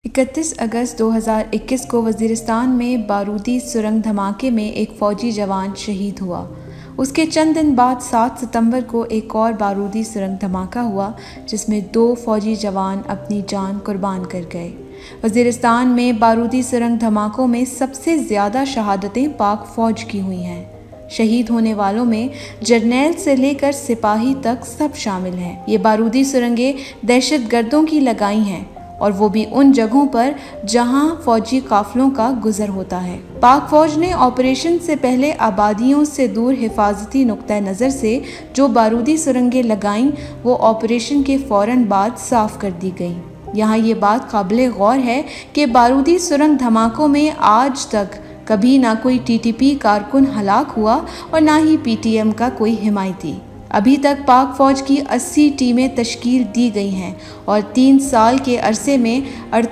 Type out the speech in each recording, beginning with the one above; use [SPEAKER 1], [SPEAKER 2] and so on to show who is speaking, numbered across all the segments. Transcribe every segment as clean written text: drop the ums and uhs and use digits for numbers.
[SPEAKER 1] 31 अगस्त 2021 को वज़ीरिस्तान में बारूदी सुरंग धमाके में एक फ़ौजी जवान शहीद हुआ। उसके चंद दिन बाद 7 सितंबर को एक और बारूदी सुरंग धमाका हुआ जिसमें 2 फ़ौजी जवान अपनी जान कुर्बान कर गए। वज़ीरिस्तान में बारूदी सुरंग धमाकों में सबसे ज़्यादा शहादतें पाक फ़ौज की हुई हैं। शहीद होने वालों में जर्नैल से लेकर सिपाही तक सब शामिल हैं। ये बारूदी सुरंगें दहशतगर्दों की लगाई हैं और वो भी उन जगहों पर जहां फौजी काफिलों का गुजर होता है। पाक फौज ने ऑपरेशन से पहले आबादियों से दूर हिफाजती नुक्ता नज़र से जो बारूदी सुरंगें लगाईं वो ऑपरेशन के फ़ौरन बाद साफ कर दी गई। यहाँ ये बात काबिल गौर है कि बारूदी सुरंग धमाकों में आज तक कभी ना कोई टीटीपी कारकुन हलाक हुआ और ना ही पीटीएम का कोई हिमायती। अभी तक पाक फ़ौज की 80 टीमें तश्कील दी गई हैं और 3 साल के अरसे में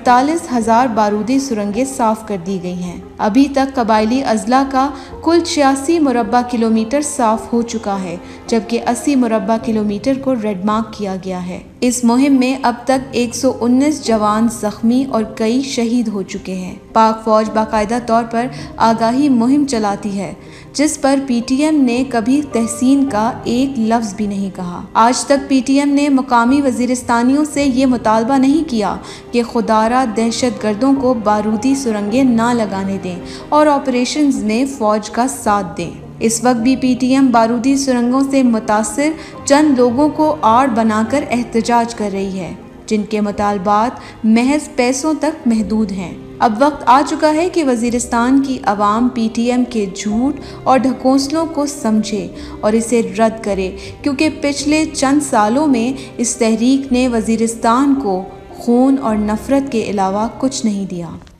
[SPEAKER 1] 48,000 बारूदी सुरंगें साफ़ कर दी गई हैं। अभी तक कबायली अज़ला का कुल 86 मुरब्बा किलोमीटर साफ़ हो चुका है, जबकि 80 मुरब्बा किलोमीटर को रेड मार्क किया गया है। इस मुहिम में अब तक 119 जवान ज़ख्मी और कई शहीद हो चुके हैं। पाक फ़ौज बाकायदा तौर पर आगाही मुहिम चलाती है, जिस पर पीटीएम ने कभी तहसीन का एक लफ्ज़ भी नहीं कहा। आज तक पीटीएम ने मुकामी वज़ीरिस्तानियों से ये मुतालबा नहीं किया कि खुदारा दहशतगर्दों को बारूदी सुरंगें ना लगाने दें और ऑपरेशंस में फ़ौज का साथ दें। इस वक्त भी पीटीएम बारूदी सुरंगों से मुतासिर चंद लोगों को आड़ बनाकर एहतजाज कर रही है, जिनके मुतालबात महज पैसों तक महदूद हैं। अब वक्त आ चुका है कि वज़ीरिस्तान की आवाम पीटीएम के झूठ और ढकोसलों को समझे और इसे रद्द करे, क्योंकि पिछले चंद सालों में इस तहरीक ने वज़ीरिस्तान को खून और नफ़रत के अलावा कुछ नहीं दिया।